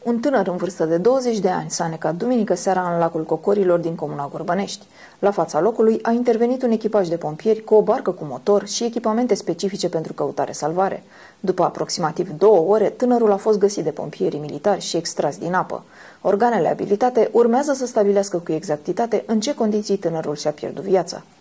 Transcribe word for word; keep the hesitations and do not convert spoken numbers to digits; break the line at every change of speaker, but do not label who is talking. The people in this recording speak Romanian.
Un tânăr în vârstă de douăzeci de ani s-a necat duminică seara în lacul Cocorilor din comuna Gorbănești. La fața locului a intervenit un echipaj de pompieri cu o barcă cu motor și echipamente specifice pentru căutare-salvare. După aproximativ două ore, tânărul a fost găsit de pompierii militari și extras din apă. Organele abilitate urmează să stabilească cu exactitate în ce condiții tânărul și-a pierdut viața.